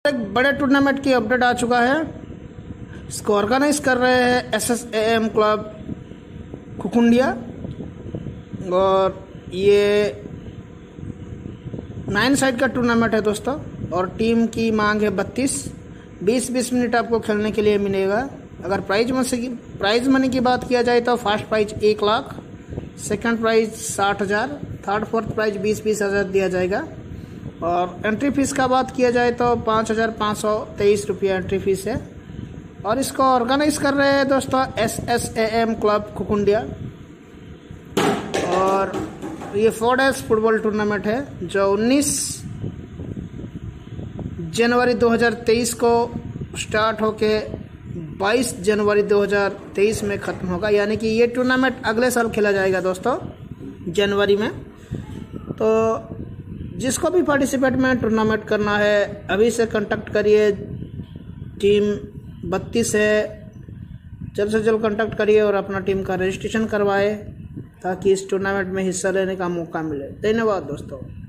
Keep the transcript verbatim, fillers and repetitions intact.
एक बड़े टूर्नामेंट की अपडेट आ चुका है। इसको ऑर्गेनाइज कर रहे हैं S S A M club Khukundia और ये नाइन साइड का टूर्नामेंट है दोस्तों। और टीम की मांग है बत्तीस, बीस बीस मिनट आपको खेलने के लिए मिलेगा। अगर प्राइज मनी की प्राइज मनी की बात किया जाए तो फर्स्ट प्राइज एक लाख, सेकंड प्राइज साठ हज़ार, थर्ड फोर्थ प्राइज बीस बीस हज़ार दिया जाएगा। और एंट्री फीस का बात किया जाए तो पाँच हज़ार पाँच सौ तेईस रुपया एंट्री फीस है। और इसको ऑर्गेनाइज कर रहे हैं दोस्तों S S A M club Khukundia. और ये फोर डेज फुटबॉल टूर्नामेंट है जो उन्नीस जनवरी दो हज़ार तेईस को स्टार्ट होके बाईस जनवरी दो हज़ार तेईस में ख़त्म होगा। यानी कि ये टूर्नामेंट अगले साल खेला जाएगा दोस्तों जनवरी में। तो जिसको भी पार्टिसिपेट में टूर्नामेंट करना है अभी से कांटेक्ट करिए। टीम बत्तीस है, जल्द से जल्द कांटेक्ट करिए और अपना टीम का रजिस्ट्रेशन करवाए ताकि इस टूर्नामेंट में हिस्सा लेने का मौका मिले। धन्यवाद दोस्तों।